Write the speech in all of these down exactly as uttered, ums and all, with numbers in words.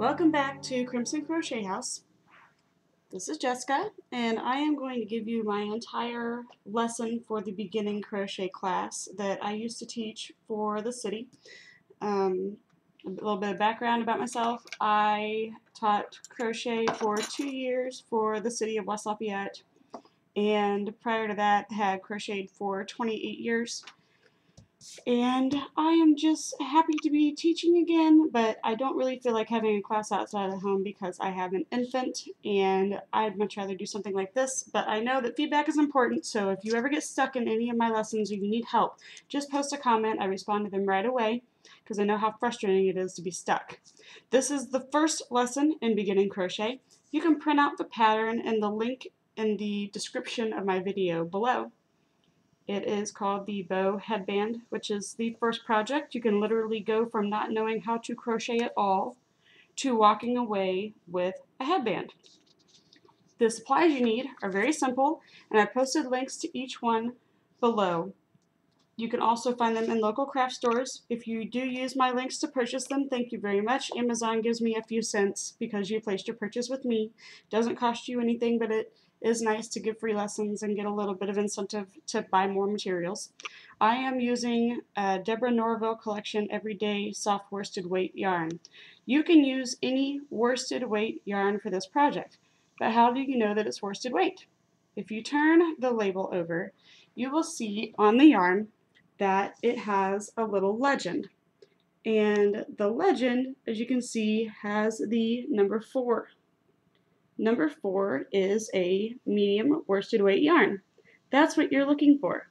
Welcome back to Crimson Crochet House. This is Jessica, and I am going to give you my entire lesson for the beginning crochet class that I used to teach for the city. Um, a little bit of background about myself. I taught crochet for two years for the city of West Lafayette, and prior to that had crocheted for twenty-eight years. And I am just happy to be teaching again, but I don't really feel like having a class outside of the home because I have an infant and I'd much rather do something like this. But I know that feedback is important, so if you ever get stuck in any of my lessons or you need help, just post a comment. I respond to them right away because I know how frustrating it is to be stuck. This is the first lesson in beginning crochet. You can print out the pattern and the link in the description of my video below. It is called the Bow Headband, which is the first project. You can literally go from not knowing how to crochet at all to walking away with a headband. The supplies you need are very simple, and I posted links to each one below. You can also find them in local craft stores. If you do use my links to purchase them, thank you very much. Amazon gives me a few cents because you placed your purchase with me. It doesn't cost you anything, but it is nice to give free lessons and get a little bit of incentive to buy more materials. I am using a Deborah Norville Collection Everyday Soft Worsted Weight yarn. You can use any worsted weight yarn for this project, but how do you know that it's worsted weight? If you turn the label over, you will see on the yarn that it has a little legend. And the legend, as you can see, has the number four. Number four is a medium worsted weight yarn. That's what you're looking for.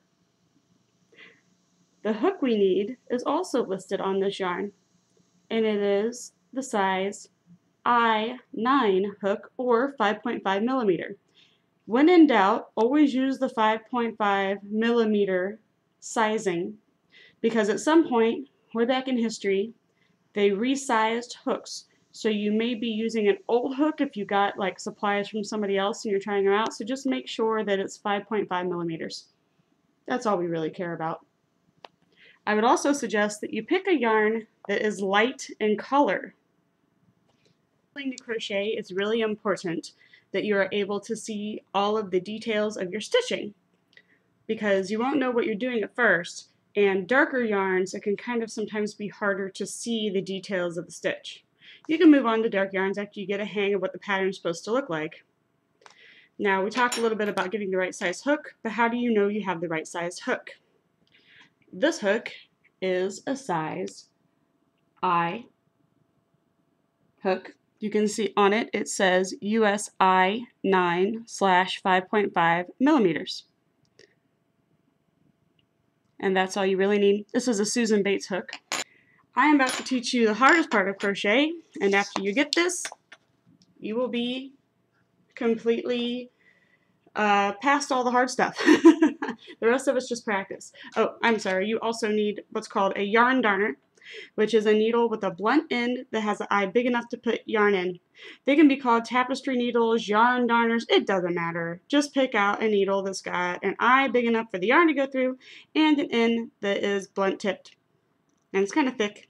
The hook we need is also listed on this yarn, and it is the size I nine hook or five point five millimeter. When in doubt, always use the five point five millimeter sizing, because at some point, way back in history, they resized hooks. So you may be using an old hook if you got like supplies from somebody else and you're trying them out. So just make sure that it's five point five millimeters. That's all we really care about. I would also suggest that you pick a yarn that is light in color. To crochet, it's really important that you are able to see all of the details of your stitching, because you won't know what you're doing at first. And darker yarns, it can kind of sometimes be harder to see the details of the stitch. You can move on to dark yarns after you get a hang of what the pattern is supposed to look like. Now, we talked a little bit about getting the right size hook, but how do you know you have the right size hook? This hook is a size I hook. You can see on it, it says U S I nine slash five point five millimeters. And that's all you really need. This is a Susan Bates hook. I am about to teach you the hardest part of crochet, and after you get this, you will be completely uh, past all the hard stuff. The rest of it's just practice. Oh, I'm sorry, you also need what's called a yarn darner, which is a needle with a blunt end that has an eye big enough to put yarn in. They can be called tapestry needles, yarn darners, it doesn't matter. Just pick out a needle that's got an eye big enough for the yarn to go through and an end that is blunt tipped. And it's kind of thick.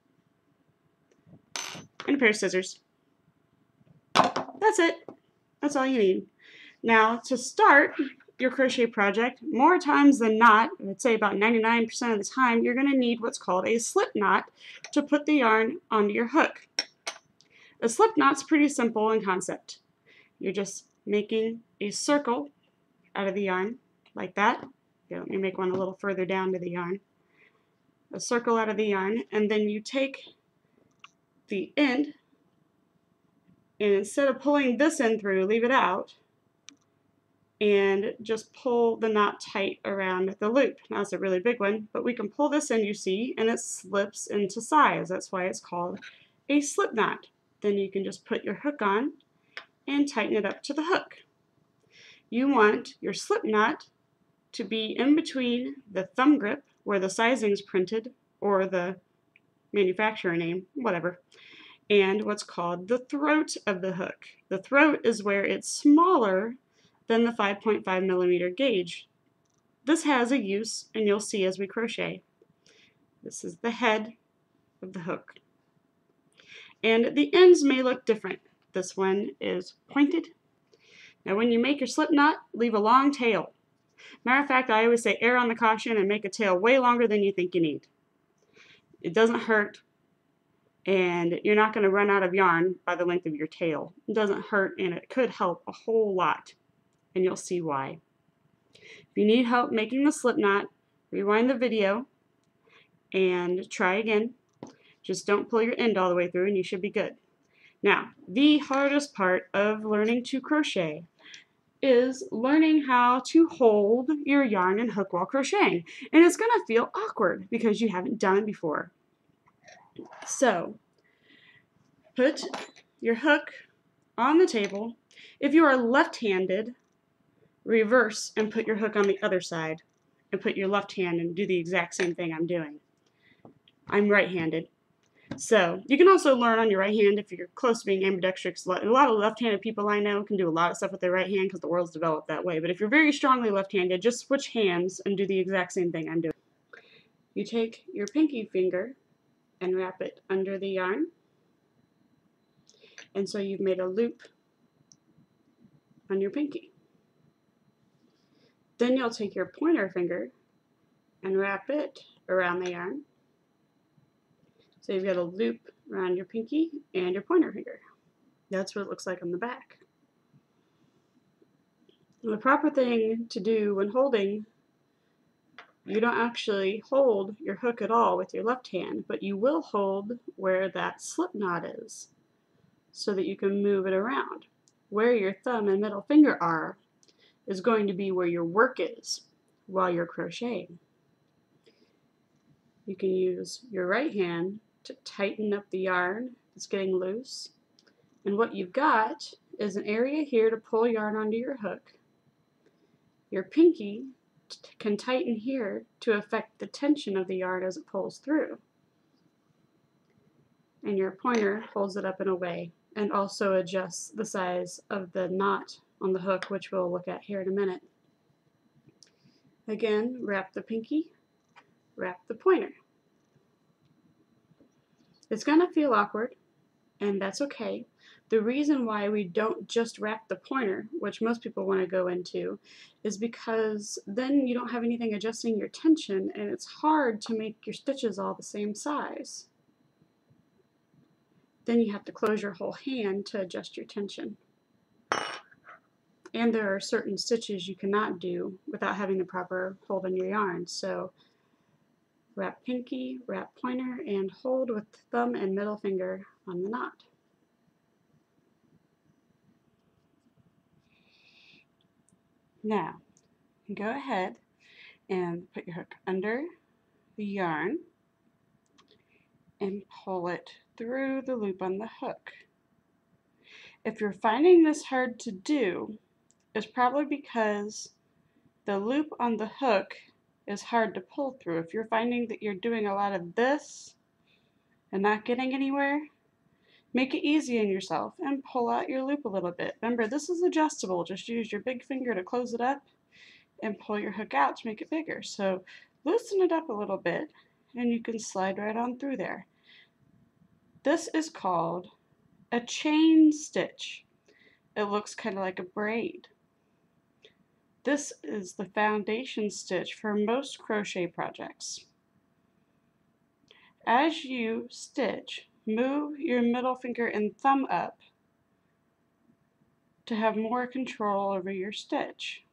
And a pair of scissors. That's it. That's all you need. Now, to start your crochet project, more times than not, I'd say about ninety-nine percent of the time, you're going to need what's called a slip knot to put the yarn onto your hook. A slip knot's pretty simple in concept. You're just making a circle out of the yarn, like that. Okay, let me make one a little further down to the yarn. A circle out of the yarn, and then you take the end, and instead of pulling this end through, leave it out, and just pull the knot tight around the loop. Now it's a really big one, but we can pull this in, you see, and it slips into size. That's why it's called a slip knot. Then you can just put your hook on and tighten it up to the hook. You want your slip knot to be in between the thumb grip, where the sizing is printed, or the manufacturer name, whatever, and what's called the throat of the hook. The throat is where it's smaller than the five point five millimeter gauge. This has a use, and you'll see as we crochet. This is the head of the hook. And the ends may look different. This one is pointed. Now when you make your slip knot, leave a long tail. Matter of fact, I always say err on the caution and make a tail way longer than you think you need. It doesn't hurt, and you're not going to run out of yarn by the length of your tail. It doesn't hurt, and it could help a whole lot, and you'll see why. If you need help making the slip knot, rewind the video and try again. Just don't pull your end all the way through and you should be good. Now, the hardest part of learning to crochet is learning how to hold your yarn and hook while crocheting. And it's going to feel awkward because you haven't done it before. So, put your hook on the table. If you are left-handed, reverse and put your hook on the other side and put your left hand and do the exact same thing I'm doing. I'm right-handed. So you can also learn on your right hand if you're close to being ambidextrous. A lot of left-handed people I know can do a lot of stuff with their right hand because the world's developed that way. But if you're very strongly left-handed, just switch hands and do the exact same thing I'm doing. You take your pinky finger and wrap it under the yarn. And so you've made a loop on your pinky. Then you'll take your pointer finger and wrap it around the yarn. So you've got a loop around your pinky and your pointer finger. That's what it looks like on the back. And the proper thing to do when holding, you don't actually hold your hook at all with your left hand, but you will hold where that slip knot is so that you can move it around. Where your thumb and middle finger are is going to be where your work is while you're crocheting. You can use your right hand to tighten up the yarn that's getting loose. And what you've got is an area here to pull yarn onto your hook. Your pinky can tighten here to affect the tension of the yarn as it pulls through. And your pointer holds it up in a way and also adjusts the size of the knot on the hook, which we'll look at here in a minute. Again, wrap the pinky, wrap the pointer. It's going to feel awkward, and that's okay. The reason why we don't just wrap the pointer, which most people want to go into, is because then you don't have anything adjusting your tension, and it's hard to make your stitches all the same size. Then you have to close your whole hand to adjust your tension. And there are certain stitches you cannot do without having the proper hold on your yarn. So wrap pinky, wrap pointer, and hold with thumb and middle finger on the knot. Now, you go ahead and put your hook under the yarn and pull it through the loop on the hook. If you're finding this hard to do, it's probably because the loop on the hook is hard to pull through. If you're finding that you're doing a lot of this and not getting anywhere, make it easy on yourself and pull out your loop a little bit. Remember, this is adjustable. Just use your big finger to close it up and pull your hook out to make it bigger. So loosen it up a little bit and you can slide right on through there. This is called a chain stitch. It looks kind of like a braid. This is the foundation stitch for most crochet projects. As you stitch, move your middle finger and thumb up to have more control over your stitch.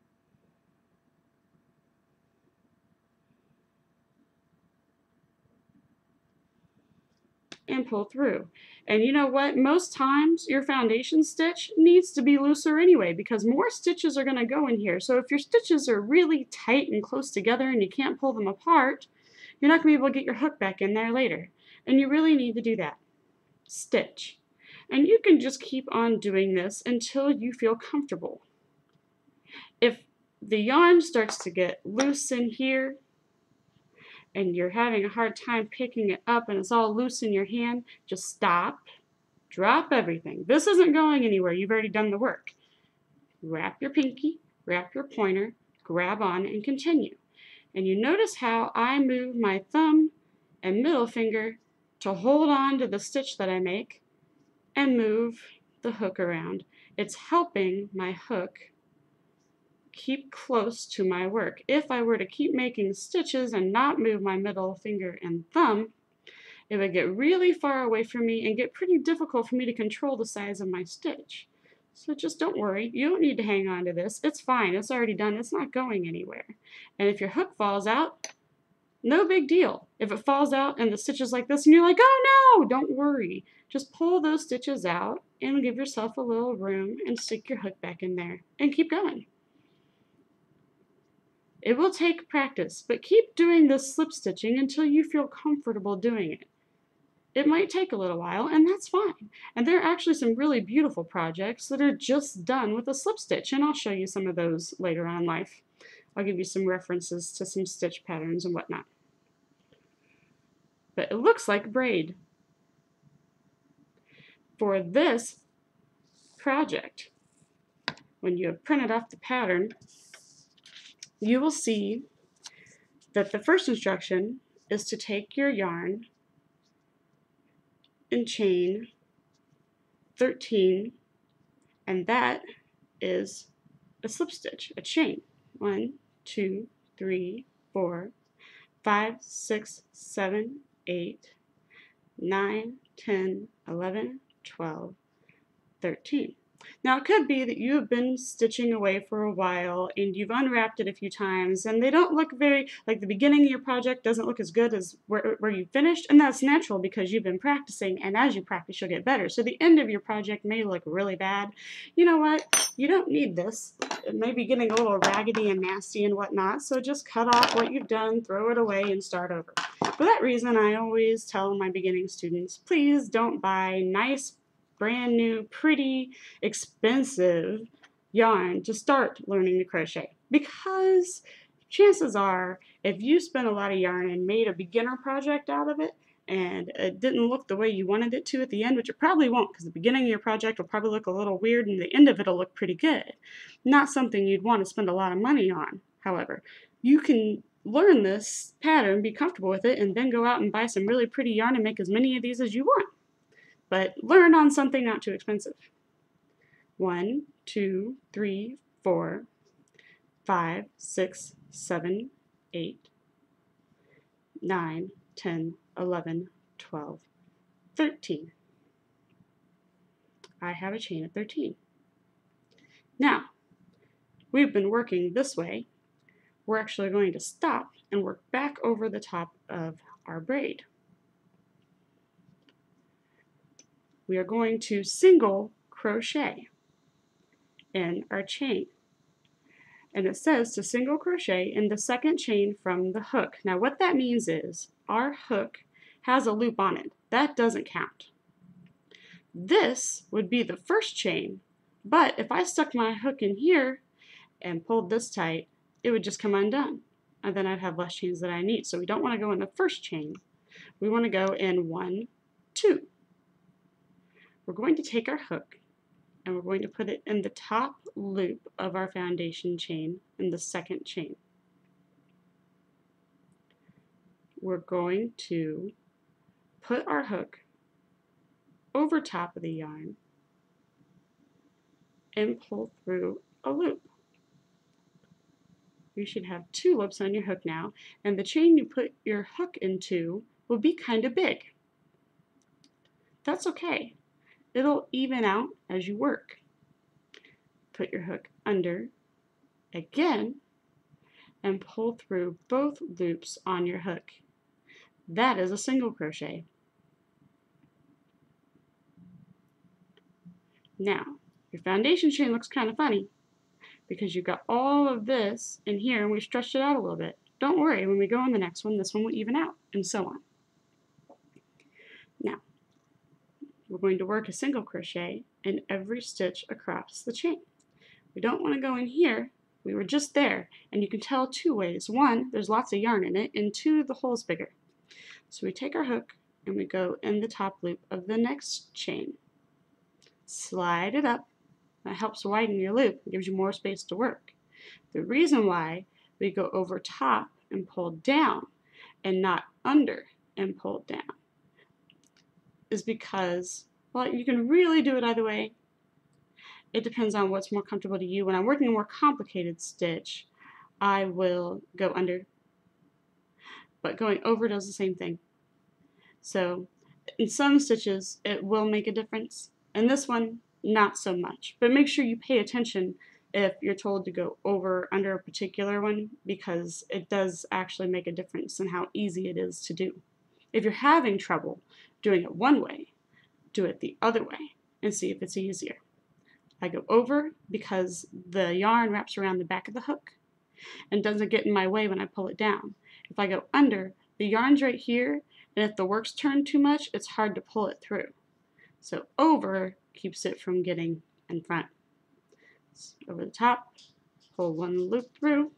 And pull through. And you know what? Most times your foundation stitch needs to be looser anyway because more stitches are going to go in here. So if your stitches are really tight and close together and you can't pull them apart, you're not going to be able to get your hook back in there later. And you really need to do that. Stitch. And you can just keep on doing this until you feel comfortable. If the yarn starts to get loose in here, and you're having a hard time picking it up and it's all loose in your hand, just stop, drop everything. This isn't going anywhere. You've already done the work. Wrap your pinky, wrap your pointer, grab on, and continue. And you notice how I move my thumb and middle finger to hold on to the stitch that I make and move the hook around. It's helping my hook keep close to my work. If I were to keep making stitches and not move my middle finger and thumb, it would get really far away from me and get pretty difficult for me to control the size of my stitch. So just don't worry, you don't need to hang on to this. It's fine, it's already done, it's not going anywhere. And if your hook falls out, no big deal. If it falls out and the stitch is like this and you're like, oh no, don't worry. Just pull those stitches out and give yourself a little room and stick your hook back in there and keep going. It will take practice, but keep doing this slip stitching until you feel comfortable doing it. It might take a little while, and that's fine. And there are actually some really beautiful projects that are just done with a slip stitch, and I'll show you some of those later on in life. I'll give you some references to some stitch patterns and whatnot. But it looks like braid. For this project, when you have printed off the pattern, you will see that the first instruction is to take your yarn and chain thirteen, and that is a slip stitch, a chain. One, two, three, four, five, six, seven, eight, nine, ten, eleven, twelve, thirteen. Now it could be that you have been stitching away for a while and you've unwrapped it a few times and they don't look very, like the beginning of your project doesn't look as good as where, where you finished, and that's natural because you've been practicing, and as you practice you'll get better. So the end of your project may look really bad. You know what? You don't need this. It may be getting a little raggedy and nasty and whatnot, so just cut off what you've done, throw it away, and start over. For that reason, I always tell my beginning students, please don't buy nice, brand new, pretty, expensive yarn to start learning to crochet, because chances are if you spent a lot of yarn and made a beginner project out of it and it didn't look the way you wanted it to at the end, which it probably won't, because the beginning of your project will probably look a little weird and the end of it will look pretty good. Not something you'd want to spend a lot of money on. However, you can learn this pattern, be comfortable with it, and then go out and buy some really pretty yarn and make as many of these as you want. But learn on something not too expensive. One, two, three, four, five, six, seven, eight, nine, ten, eleven, twelve, thirteen. I have a chain of thirteen. Now, we've been working this way. We're actually going to stop and work back over the top of our braid. We are going to single crochet in our chain. And it says to single crochet in the second chain from the hook. Now what that means is our hook has a loop on it. That doesn't count. This would be the first chain, but if I stuck my hook in here and pulled this tight, it would just come undone. And then I'd have less chains than I need. So we don't want to go in the first chain. We want to go in one, two. We're going to take our hook and we're going to put it in the top loop of our foundation chain in the second chain. We're going to put our hook over top of the yarn and pull through a loop. You should have two loops on your hook now, and the chain you put your hook into will be kind of big. That's okay. It'll even out as you work. Put your hook under again and pull through both loops on your hook. That is a single crochet. Now, your foundation chain looks kind of funny because you've got all of this in here and we stretched it out a little bit. Don't worry, when we go on the next one, this one will even out, and so on. Now, we're going to work a single crochet in every stitch across the chain. We don't want to go in here. We were just there, and you can tell two ways. One, there's lots of yarn in it, and two, the hole's bigger. So we take our hook and we go in the top loop of the next chain. Slide it up. That helps widen your loop and gives you more space to work. The reason why we go over top and pull down and not under and pull down is because, well, you can really do it either way. It depends on what's more comfortable to you. When I'm working a more complicated stitch, I will go under, but going over does the same thing. So in some stitches, it will make a difference. In this one, not so much. But make sure you pay attention if you're told to go over or under a particular one, because it does actually make a difference in how easy it is to do. If you're having trouble doing it one way, do it the other way and see if it's easier. I go over because the yarn wraps around the back of the hook and doesn't get in my way when I pull it down. If I go under, the yarn's right here, and if the work's turned too much, it's hard to pull it through. So over keeps it from getting in front. So over the top, pull one loop through,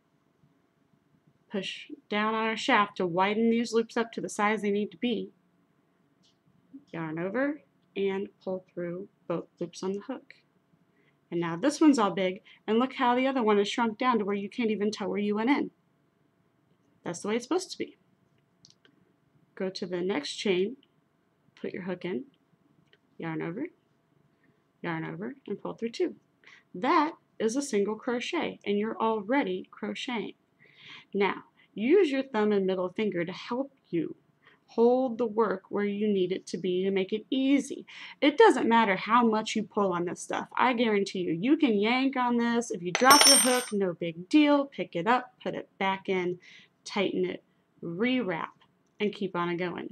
push down on our shaft to widen these loops up to the size they need to be, yarn over, and pull through both loops on the hook. And now this one's all big, and look how the other one is shrunk down to where you can't even tell where you went in. That's the way it's supposed to be. Go to the next chain, put your hook in, yarn over, yarn over, and pull through two. That is a single crochet, and you're already crocheting. Now, use your thumb and middle finger to help you hold the work where you need it to be to make it easy. It doesn't matter how much you pull on this stuff. I guarantee you, you can yank on this. If you drop your hook, no big deal. Pick it up, put it back in, tighten it, rewrap, and keep on going.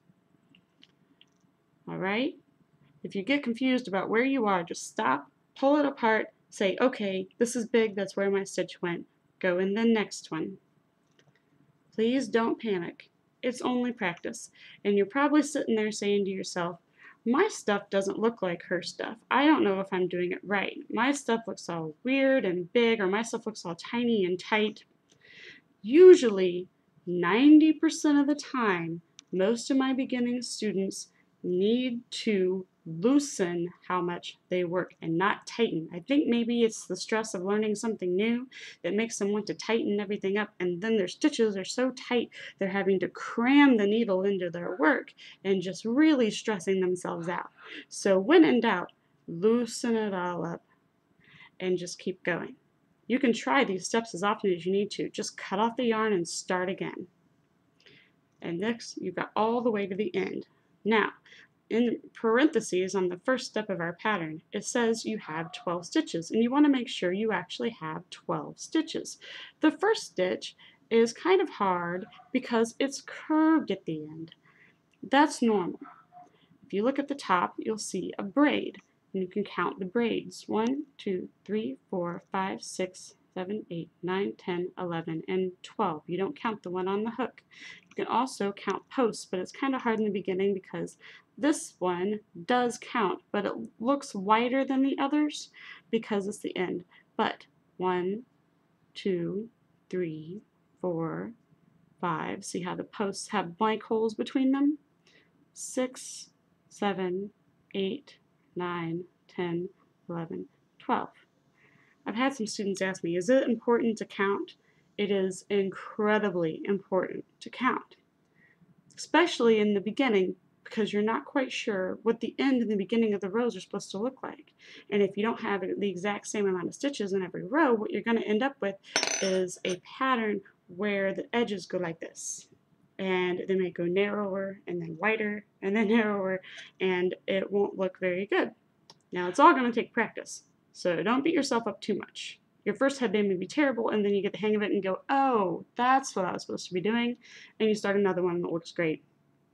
All right? If you get confused about where you are, just stop, pull it apart, say, okay, this is big, that's where my stitch went. Go in the next one. Please don't panic. It's only practice. And you're probably sitting there saying to yourself, my stuff doesn't look like her stuff. I don't know if I'm doing it right. My stuff looks all weird and big, or my stuff looks all tiny and tight. Usually, ninety percent of the time, most of my beginning students need to loosen how much they work and not tighten. I think maybe it's the stress of learning something new that makes them want to tighten everything up, and then their stitches are so tight they're having to cram the needle into their work and just really stressing themselves out. So when in doubt, loosen it all up and just keep going. You can try these steps as often as you need to. Just cut off the yarn and start again. And next, you've got all the way to the end. Now, in parentheses on the first step of our pattern, it says you have twelve stitches, and you want to make sure you actually have twelve stitches. The first stitch is kind of hard because it's curved at the end. That's normal. If you look at the top, you'll see a braid, and you can count the braids. one, two, three, four, five, six, seven, eight, nine, ten, eleven, and twelve. You don't count the one on the hook. You can also count posts, but it's kind of hard in the beginning because this one does count, but it looks wider than the others because it's the end. But one, two, three, four, five. See how the posts have blank holes between them? Six, seven, eight, nine, ten, eleven, twelve. I've had some students ask me, is it important to count? It is incredibly important to count, especially in the beginning, because you're not quite sure what the end and the beginning of the rows are supposed to look like. And if you don't have the exact same amount of stitches in every row, what you're going to end up with is a pattern where the edges go like this. And they may go narrower and then wider and then narrower, and it won't look very good. Now, it's all going to take practice, so don't beat yourself up too much. Your first headband may be terrible, and then you get the hang of it and go, oh, that's what I was supposed to be doing, and you start another one that looks great.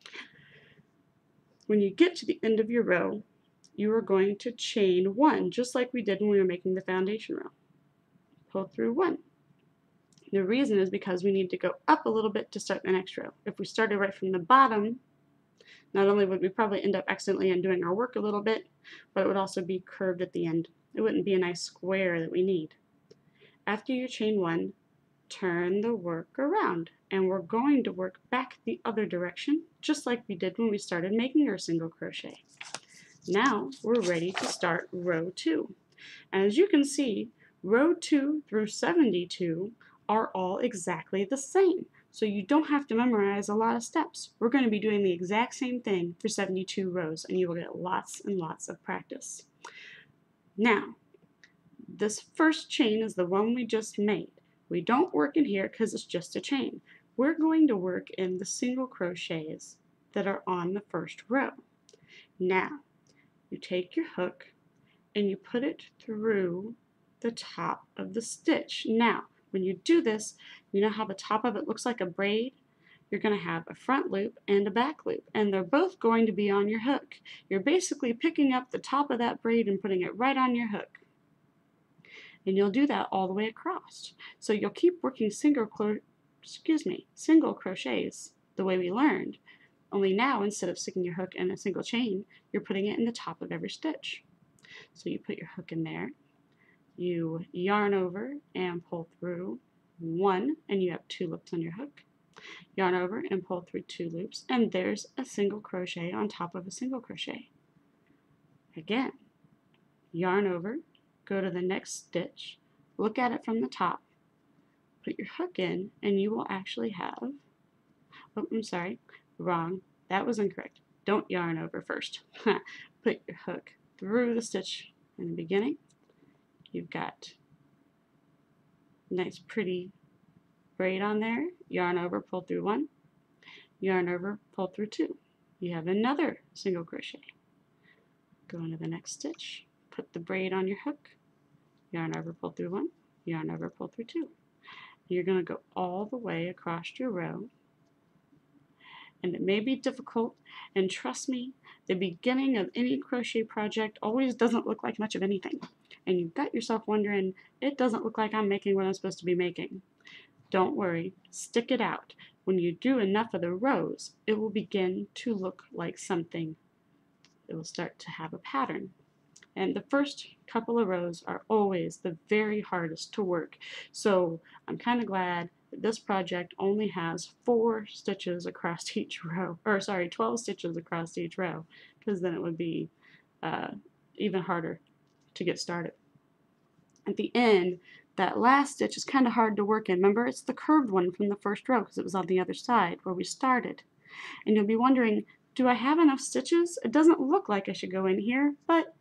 When you get to the end of your row, you are going to chain one, just like we did when we were making the foundation row. Pull through one. The reason is because we need to go up a little bit to start the next row. If we started right from the bottom, not only would we probably end up accidentally undoing our work a little bit, but it would also be curved at the end. It wouldn't be a nice square that we need. After you chain one, turn the work around, and we're going to work back the other direction, just like we did when we started making our single crochet. Now we're ready to start row two. And as you can see, row two through seventy-two are all exactly the same. So you don't have to memorize a lot of steps. We're going to be doing the exact same thing for seventy-two rows, and you will get lots and lots of practice. Now, this first chain is the one we just made. We don't work in here because it's just a chain. We're going to work in the single crochets that are on the first row. Now, you take your hook and you put it through the top of the stitch. Now, when you do this, you know how the top of it looks like a braid? You're going to have a front loop and a back loop, and they're both going to be on your hook. You're basically picking up the top of that braid and putting it right on your hook. And you'll do that all the way across. So you'll keep working single, excuse me, single crochets the way we learned, only now instead of sticking your hook in a single chain, you're putting it in the top of every stitch. So you put your hook in there, you yarn over and pull through one, and you have two loops on your hook. Yarn over and pull through two loops, and there's a single crochet on top of a single crochet. Again, yarn over, go to the next stitch, look at it from the top, put your hook in, and you will actually have, oh, I'm sorry, wrong, that was incorrect. Don't yarn over first. Put your hook through the stitch in the beginning. You've got nice pretty braid on there, yarn over, pull through one, yarn over, pull through two. You have another single crochet. Go into the next stitch, put the braid on your hook, yarn over, pull through one, yarn over, pull through two. You're going to go all the way across your row, and it may be difficult, and trust me, the beginning of any crochet project always doesn't look like much of anything, and you've got yourself wondering, it doesn't look like I'm making what I'm supposed to be making. Don't worry, stick it out. When you do enough of the rows, it will begin to look like something. It will start to have a pattern. And the first couple of rows are always the very hardest to work. So I'm kind of glad that this project only has four stitches across each row, or sorry, twelve stitches across each row, because then it would be uh, even harder to get started. At the end, that last stitch is kind of hard to work in. Remember, it's the curved one from the first row because it was on the other side where we started. And you'll be wondering, do I have enough stitches? It doesn't look like I should go in here, but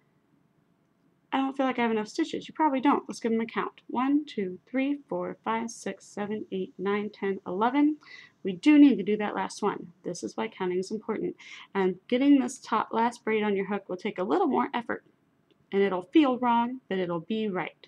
I don't feel like I have enough stitches. You probably don't. Let's give them a count. one, two, three, four, five, six, seven, eight, nine, ten, eleven. We do need to do that last one. This is why counting is important. And getting this top last braid on your hook will take a little more effort. And it'll feel wrong, but it'll be right.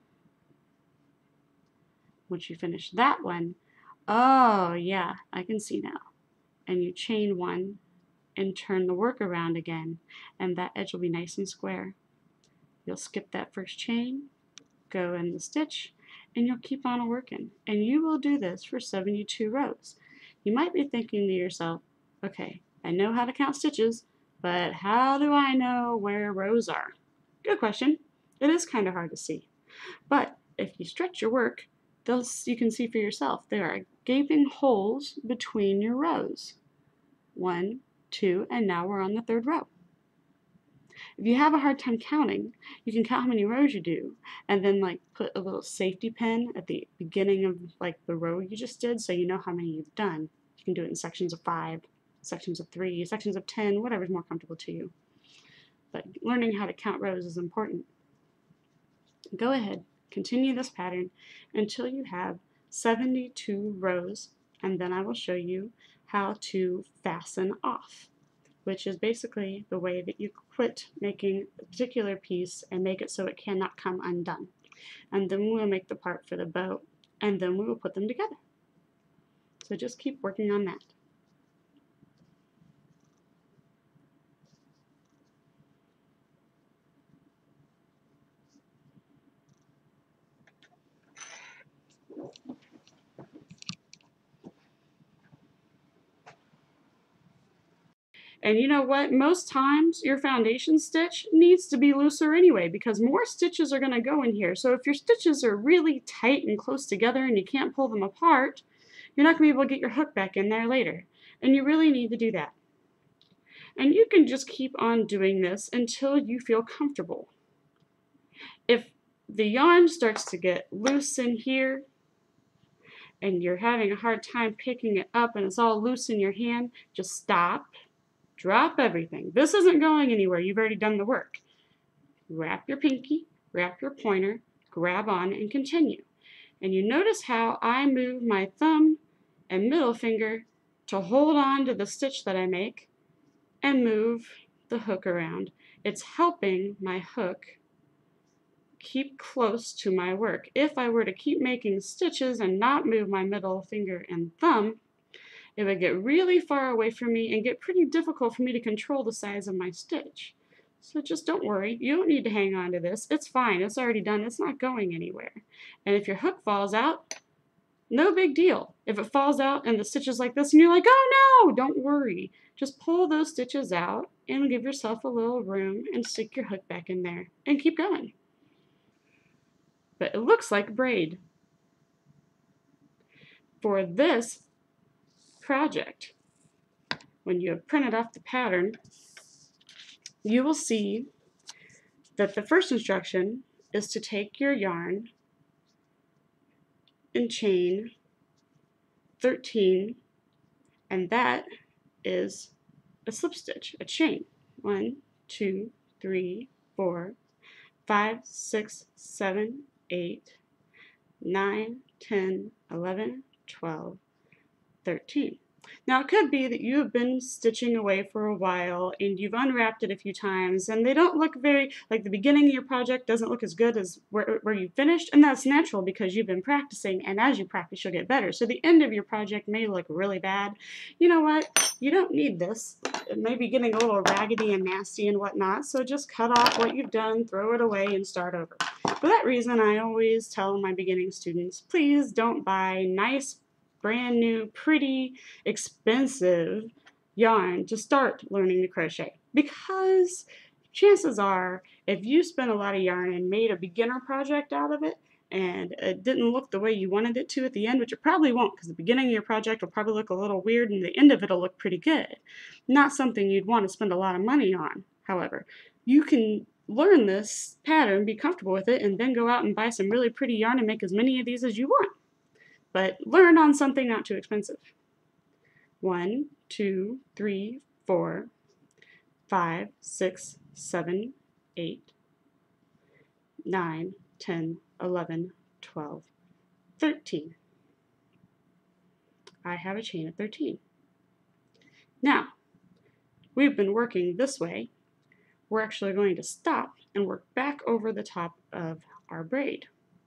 Once you finish that one, oh yeah, I can see now. And you chain one and turn the work around again, and that edge will be nice and square. You'll skip that first chain, go in the stitch, and you'll keep on working. And you will do this for seventy-two rows. You might be thinking to yourself, okay, I know how to count stitches, but how do I know where rows are? Good question. It is kind of hard to see. But if you stretch your work, those you can see for yourself. There are gaping holes between your rows. One, two, and now we're on the third row. If you have a hard time counting, you can count how many rows you do, and then like put a little safety pin at the beginning of like the row you just did, so you know how many you've done. You can do it in sections of five, sections of three, sections of ten, whatever's more comfortable to you. But learning how to count rows is important. Go ahead, continue this pattern until you have seventy-two rows, and then I will show you how to fasten off, which is basically the way that you quit making a particular piece and make it so it cannot come undone. And then we'll make the part for the bow, and then we will put them together. So just keep working on that. And you know what? Most times your foundation stitch needs to be looser anyway because more stitches are going to go in here. So if your stitches are really tight and close together and you can't pull them apart, you're not going to be able to get your hook back in there later. And you really need to do that. And you can just keep on doing this until you feel comfortable. If the yarn starts to get loose in here, and you're having a hard time picking it up and it's all loose in your hand, just stop, drop everything. This isn't going anywhere. You've already done the work. Wrap your pinky, wrap your pointer, grab on, and continue. And you notice how I move my thumb and middle finger to hold on to the stitch that I make and move the hook around. It's helping my hook keep close to my work. If I were to keep making stitches and not move my middle finger and thumb, it would get really far away from me and get pretty difficult for me to control the size of my stitch. So just don't worry, you don't need to hang on to this. It's fine, it's already done, it's not going anywhere. And if your hook falls out, no big deal. If it falls out and the stitch is like this and you're like, oh no, don't worry. Just pull those stitches out and give yourself a little room and stick your hook back in there and keep going. But it looks like braid. For this project, when you have printed off the pattern, you will see that the first instruction is to take your yarn and chain thirteen, and that is a slip stitch, a chain. One, two, three, four, five, six, seven, eight, nine, ten, eleven, twelve, thirteen. Now it could be that you have been stitching away for a while and you've unwrapped it a few times and they don't look very, like the beginning of your project doesn't look as good as where, where you finished, and that's natural because you've been practicing, and as you practice you'll get better. So the end of your project may look really bad. You know what? You don't need this. It may be getting a little raggedy and nasty and whatnot, so just cut off what you've done, throw it away, and start over. For that reason, I always tell my beginning students, please don't buy nice, brand new, pretty, expensive yarn to start learning to crochet, because chances are if you spent a lot of yarn and made a beginner project out of it and it didn't look the way you wanted it to at the end, which it probably won't, because the beginning of your project will probably look a little weird and the end of it will look pretty good. Not something you'd want to spend a lot of money on. However, you can learn this pattern, be comfortable with it, and then go out and buy some really pretty yarn and make as many of these as you want. But learn on something not too expensive. One, two, three, four, five, six, seven, eight, nine, ten, eleven, twelve, thirteen. I have a chain of thirteen. Now, we've been working this way. We're actually going to stop and work back over the top of our braid.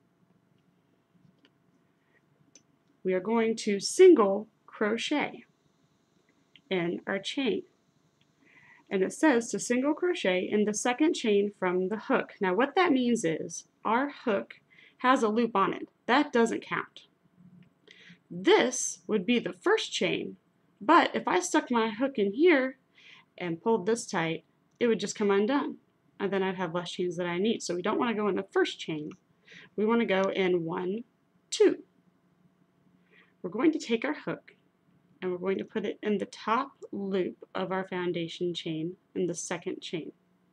We are going to single crochet in our chain. And it says to single crochet in the second chain from the hook. Now what that means is our hook has a loop on it. That doesn't count. This would be the first chain, but if I stuck my hook in here and pulled this tight, it would just come undone. And then I'd have less chains that I need. So we don't want to go in the first chain. We want to go in one, two. We're going to take our hook and we're going to put it in the top loop of our foundation chain in the second chain.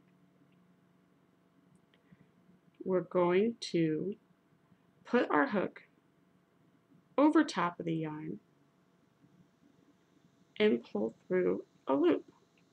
We're going to put our hook over top of the yarn and pull through a loop.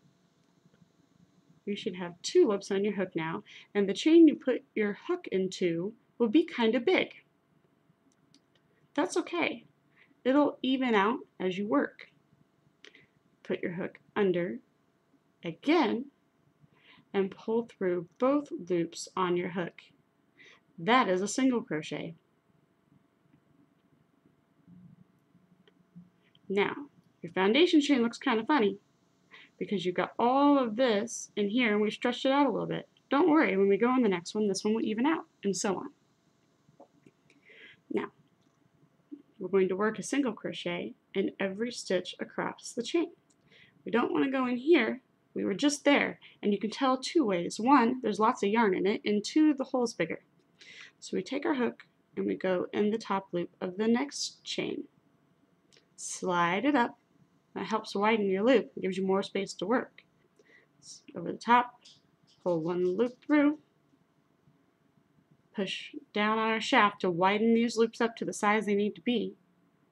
You should have two loops on your hook now, and the chain you put your hook into will be kind of big. That's okay. It'll even out as you work. Put your hook under again and pull through both loops on your hook. That is a single crochet. Now, your foundation chain looks kind of funny because you've got all of this in here and we stretched it out a little bit. Don't worry, when we go on the next one, this one will even out, and so on. Now, we're going to work a single crochet in every stitch across the chain. We don't want to go in here. We were just there, and you can tell two ways. One, there's lots of yarn in it, and two, the hole's bigger. So we take our hook and we go in the top loop of the next chain. Slide it up. That helps widen your loop. It gives you more space to work. Over the top, pull one loop through, push down on our shaft to widen these loops up to the size they need to be.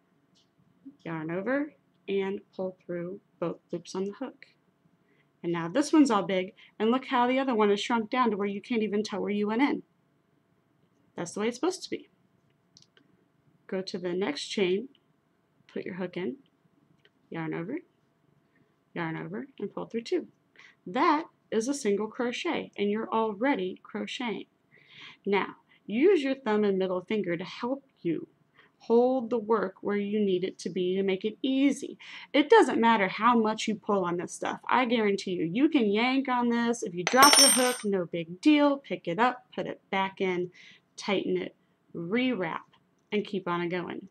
yarn over, and pull through both loops on the hook. And now this one's all big, and look how the other one is shrunk down to where you can't even tell where you went in. That's the way it's supposed to be. Go to the next chain, put your hook in, yarn over, yarn over, and pull through two. That is a single crochet, and you're already crocheting. Now, use your thumb and middle finger to help you hold the work where you need it to be to make it easy. It doesn't matter how much you pull on this stuff. I guarantee you, you can yank on this. If you drop your hook, no big deal. Pick it up, put it back in, tighten it, rewrap, and keep on going.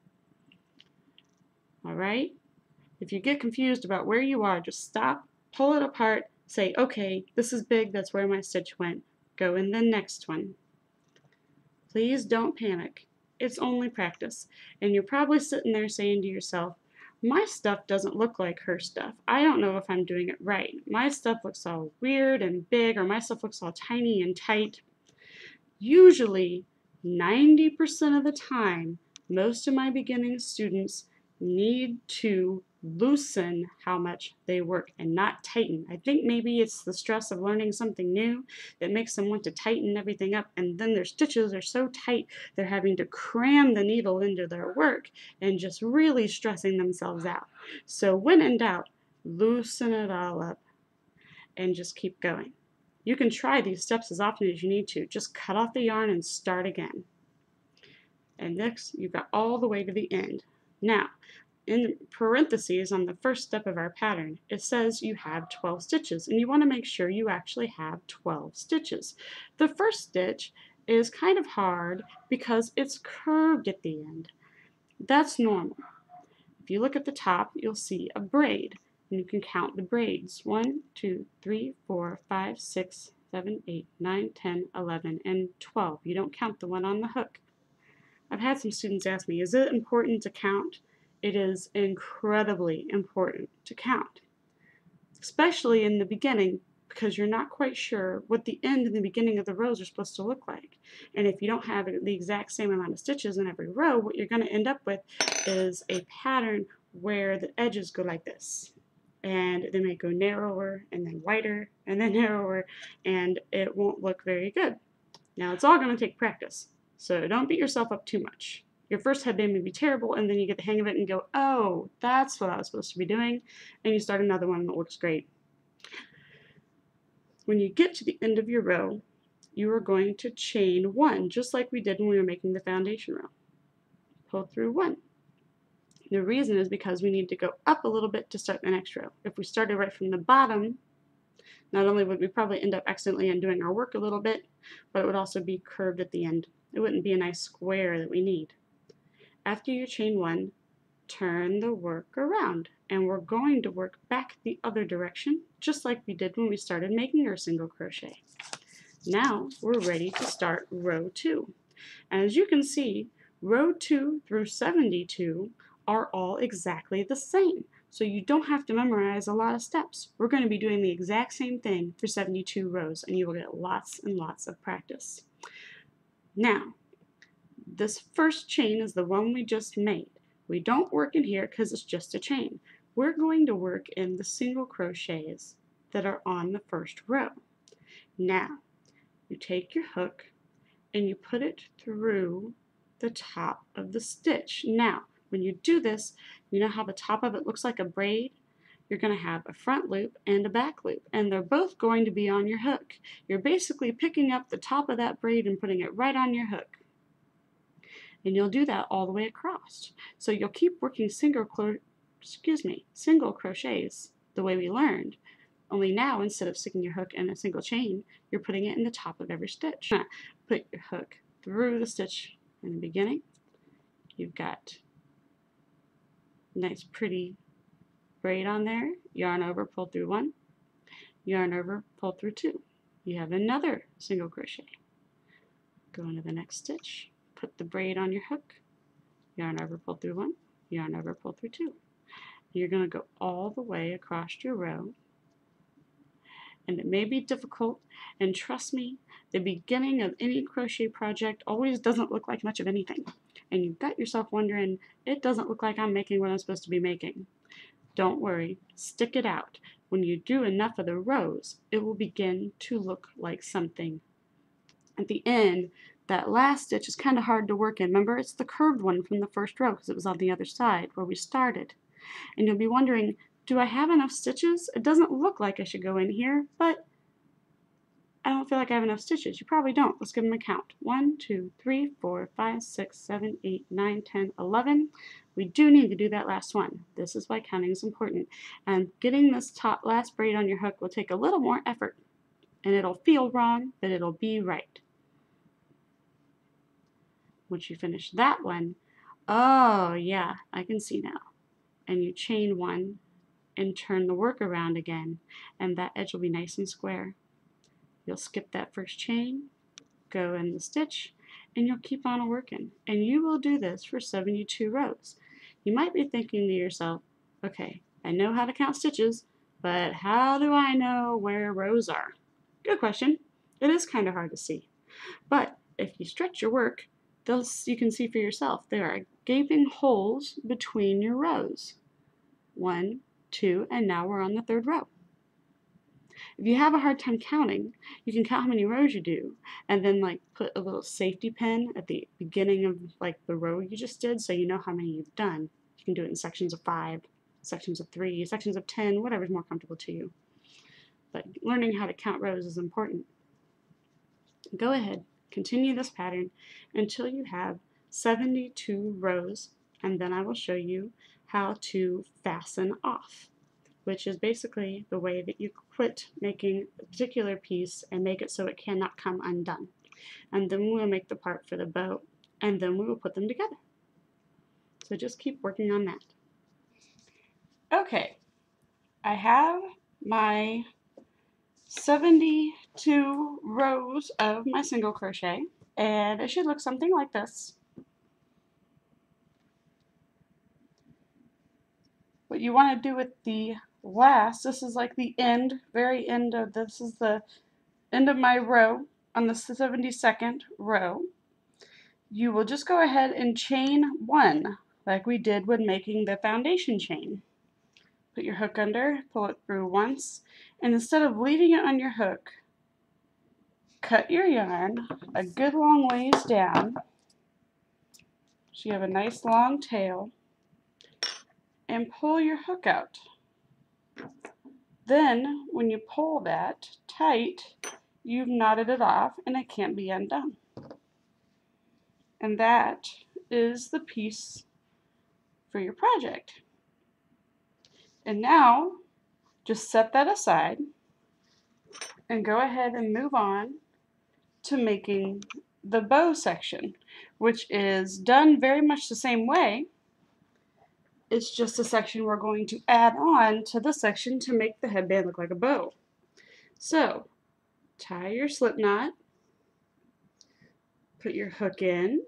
All right? If you get confused about where you are, just stop, pull it apart, say, okay, this is big, that's where my stitch went. Go in the next one. Please don't panic. It's only practice. And you're probably sitting there saying to yourself, my stuff doesn't look like her stuff. I don't know if I'm doing it right. My stuff looks all weird and big, or my stuff looks all tiny and tight. Usually, ninety percent of the time, most of my beginning students need to loosen how much they work and not tighten. I think maybe it's the stress of learning something new that makes them want to tighten everything up, and then their stitches are so tight they're having to cram the needle into their work and just really stressing themselves out. So when in doubt, loosen it all up and just keep going. You can try these steps as often as you need to. Just cut off the yarn and start again. And next, you've got all the way to the end. Now, in parentheses on the first step of our pattern, it says you have twelve stitches, and you want to make sure you actually have twelve stitches. The first stitch is kind of hard because it's curved at the end. That's normal. If you look at the top, you'll see a braid, and you can count the braids. one, two, three, four, five, six, seven, eight, nine, ten, eleven, and twelve. You don't count the one on the hook. I've had some students ask me, is it important to count? It is incredibly important to count, especially in the beginning, because you're not quite sure what the end and the beginning of the rows are supposed to look like. And if you don't have the exact same amount of stitches in every row, what you're going to end up with is a pattern where the edges go like this. And they may go narrower and then wider and then narrower, and it won't look very good. Now, it's all going to take practice, so don't beat yourself up too much. Your first headband may be terrible, and then you get the hang of it and go, oh, that's what I was supposed to be doing, and you start another one that looks great. When you get to the end of your row, you are going to chain one, just like we did when we were making the foundation row. Pull through one. The reason is because we need to go up a little bit to start the next row. If we started right from the bottom, not only would we probably end up accidentally undoing our work a little bit, but it would also be curved at the end. It wouldn't be a nice square that we need. After you chain one, turn the work around, and we're going to work back the other direction, just like we did when we started making our single crochet. Now we're ready to start row two. And as you can see, row two through seventy-two are all exactly the same. So you don't have to memorize a lot of steps. We're going to be doing the exact same thing for seventy-two rows, and you will get lots and lots of practice. Now, this first chain is the one we just made. We don't work in here because it's just a chain. We're going to work in the single crochets that are on the first row. Now, you take your hook and you put it through the top of the stitch. Now, when you do this, you know how the top of it looks like a braid? You're going to have a front loop and a back loop, and they're both going to be on your hook. You're basically picking up the top of that braid and putting it right on your hook. And you'll do that all the way across. So you'll keep working single, cro excuse me, single crochets the way we learned. Only now, instead of sticking your hook in a single chain, you're putting it in the top of every stitch. Put your hook through the stitch in the beginning. You've got nice pretty braid on there. Yarn over, pull through one. Yarn over, pull through two. You have another single crochet. Go into the next stitch. Put the braid on your hook, yarn over, pull through one, yarn over, pull through two. You're going to go all the way across your row, and it may be difficult, and trust me, the beginning of any crochet project always doesn't look like much of anything. and you've got yourself wondering, it doesn't look like I'm making what I'm supposed to be making. Don't worry, stick it out. When you do enough of the rows, it will begin to look like something. At the end, that last stitch is kind of hard to work in. Remember, it's the curved one from the first row because it was on the other side where we started. And you'll be wondering, do I have enough stitches? It doesn't look like I should go in here, but I don't feel like I have enough stitches. You probably don't. Let's give them a count. one, two, three, four, five, six, seven, eight, nine, ten, eleven. We do need to do that last one. This is why counting is important. And getting this top last braid on your hook will take a little more effort. And it'll feel wrong, but it'll be right. Once you finish that one, oh yeah, I can see now. And you chain one and turn the work around again, and that edge will be nice and square. You'll skip that first chain, go in the stitch, and you'll keep on working. And you will do this for seventy-two rows. You might be thinking to yourself, okay, I know how to count stitches, but how do I know where rows are? Good question. It is kind of hard to see. But if you stretch your work, those you can see for yourself. There are gaping holes between your rows. One, two, and now we're on the third row. If you have a hard time counting, you can count how many rows you do, and then like put a little safety pin at the beginning of like the row you just did, so you know how many you've done. You can do it in sections of five, sections of three, sections of ten, whatever's more comfortable to you. But learning how to count rows is important. Go ahead, continue this pattern until you have seventy-two rows, and then I will show you how to fasten off, which is basically the way that you quit making a particular piece and make it so it cannot come undone. And then we'll make the part for the bow, and then we will put them together. So just keep working on that. Okay, I have my seventy-two rows of my single crochet, and it should look something like this. What you want to do with the last, this is like the end, very end of, this is the end of my row on the seventy-second row. You will just go ahead and chain one like we did when making the foundation chain. Put your hook under, pull it through once, and instead of leaving it on your hook, cut your yarn a good long ways down so you have a nice long tail, and pull your hook out. Then when you pull that tight, you've knotted it off and it can't be undone. And that is the piece for your project. And now just set that aside and go ahead and move on to making the bow section, which is done very much the same way. It's just a section we're going to add on to the section to make the headband look like a bow. So tie your slip knot, put your hook in,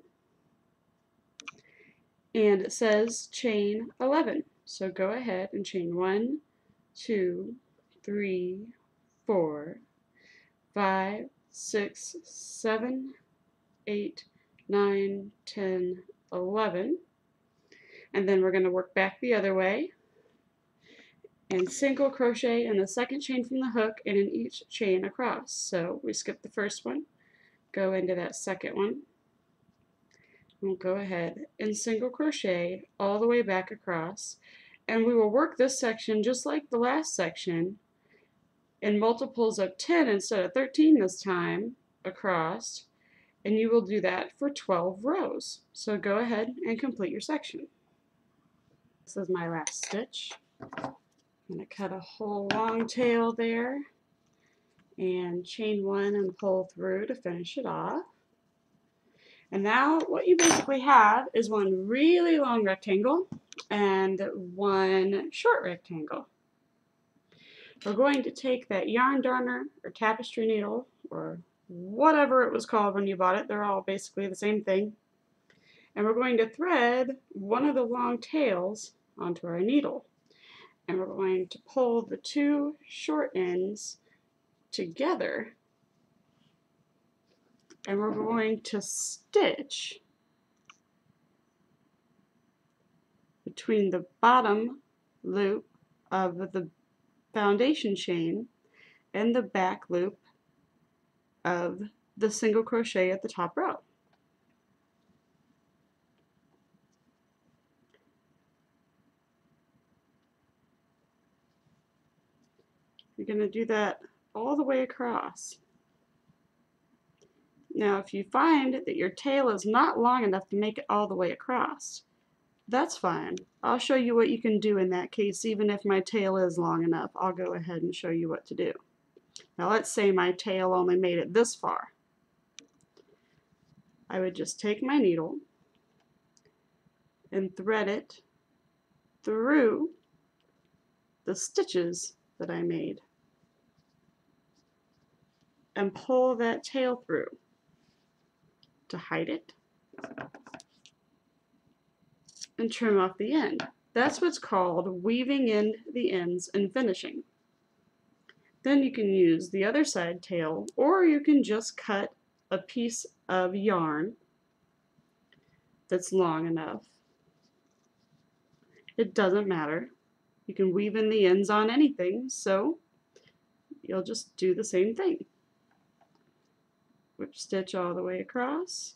and it says chain eleven. So go ahead and chain one, two, three, four, five, six, seven, eight, nine, ten, eleven. And then we're going to work back the other way and single crochet in the second chain from the hook and in each chain across. So we skip the first one, go into that second one, we'll go ahead and single crochet all the way back across, and we will work this section just like the last section in multiples of ten instead of thirteen this time across, and you will do that for twelve rows. So go ahead and complete your section. This is my last stitch. I'm going to cut a whole long tail there and chain one and pull through to finish it off. And now what you basically have is one really long rectangle and one short rectangle. We're going to take that yarn darner or tapestry needle or whatever it was called when you bought it, they're all basically the same thing, and we're going to thread one of the long tails onto our needle, and we're going to pull the two short ends together, and we're going to stitch between the bottom loop of the foundation chain and the back loop of the single crochet at the top row. You're going to do that all the way across. Now if you find that your tail is not long enough to make it all the way across, that's fine. I'll show you what you can do in that case. Even if my tail is long enough, I'll go ahead and show you what to do. Now let's say my tail only made it this far. I would just take my needle and thread it through the stitches that I made and pull that tail through to hide it and trim off the end. That's what's called weaving in the ends and finishing. Then you can use the other side tail, or you can just cut a piece of yarn that's long enough. It doesn't matter. You can weave in the ends on anything, so you'll just do the same thing. Whip stitch all the way across.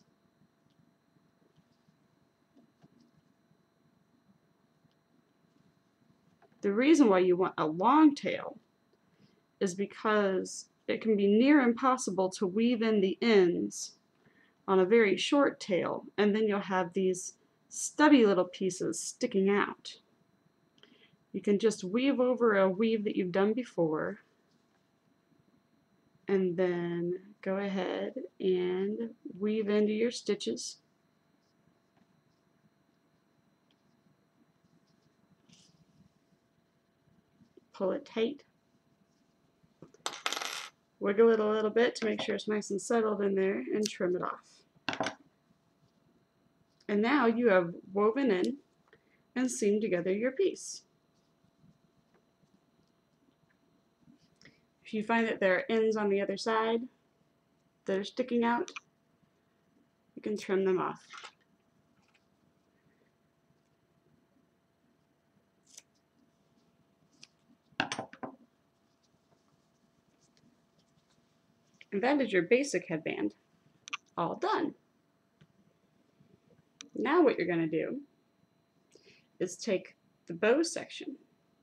The reason why you want a long tail is because it can be near impossible to weave in the ends on a very short tail, and then you'll have these stubby little pieces sticking out. You can just weave over a weave that you've done before, and then go ahead and weave into your stitches. Pull it tight. Wiggle it a little bit to make sure it's nice and settled in there, and trim it off. And now you have woven in and seamed together your piece. If you find that there are ends on the other side that are sticking out, you can trim them off. And that is your basic headband all done. Now what you're going to do is take the bow section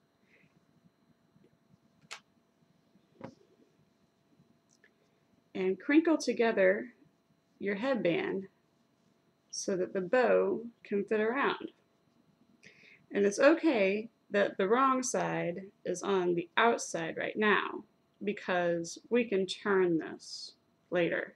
and crinkle together your headband so that the bow can fit around. And it's okay that the wrong side is on the outside right now, because we can turn this later.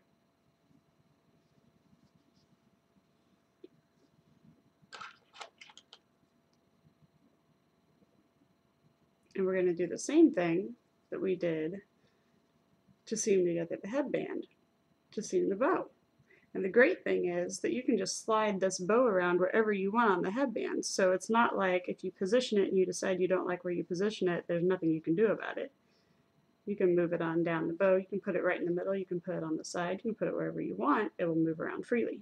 And we're going to do the same thing that we did to seam together the headband, to seam the bow. And the great thing is that you can just slide this bow around wherever you want on the headband. So it's not like if you position it and you decide you don't like where you position it, there's nothing you can do about it. You can move it on down the bow, you can put it right in the middle, you can put it on the side, you can put it wherever you want, it will move around freely.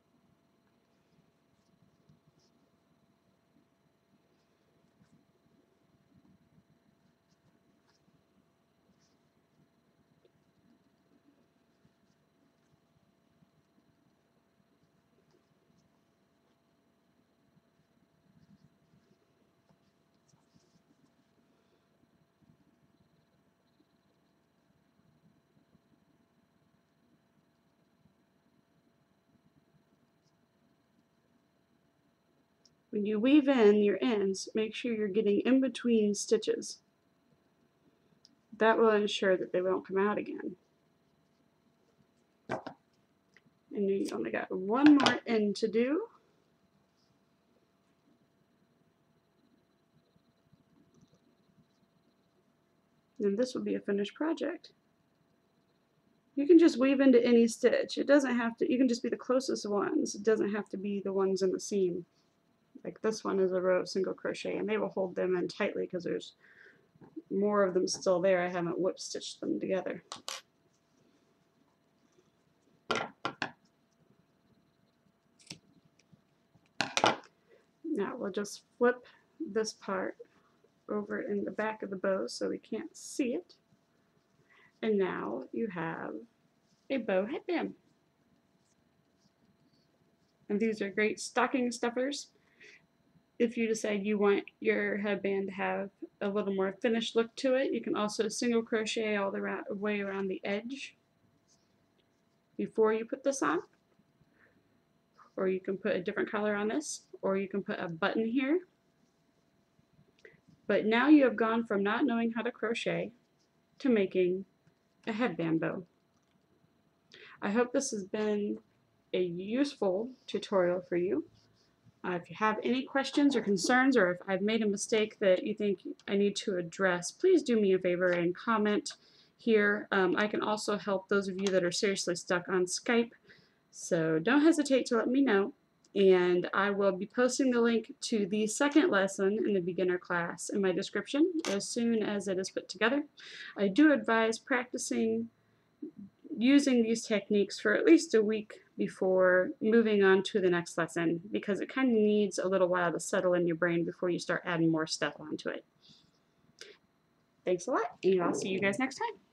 When you weave in your ends, make sure you're getting in between stitches. That will ensure that they won't come out again. And you only got one more end to do. And this will be a finished project. You can just weave into any stitch. It doesn't have to, you can just be the closest ones. It doesn't have to be the ones in the seam. Like this one is a row of single crochet, and they will hold them in tightly because there's more of them still there. I haven't whip stitched them together. Now we'll just flip this part over in the back of the bow so we can't see it. And now you have a bow headband. And these are great stocking stuffers. If you decide you want your headband to have a little more finished look to it, you can also single crochet all the way around the edge before you put this on. Or you can put a different color on this, or you can put a button here. But now you have gone from not knowing how to crochet to making a headband bow. I hope this has been a useful tutorial for you. Uh, if you have any questions or concerns, or if I've made a mistake that you think I need to address, please do me a favor and comment here. Um, I can also help those of you that are seriously stuck on Skype, so don't hesitate to let me know. And I will be posting the link to the second lesson in the beginner class in my description as soon as it is put together. I do advise practicing using these techniques for at least a week before moving on to the next lesson, because it kind of needs a little while to settle in your brain before you start adding more stuff onto it. Thanks a lot, and I'll see you guys next time.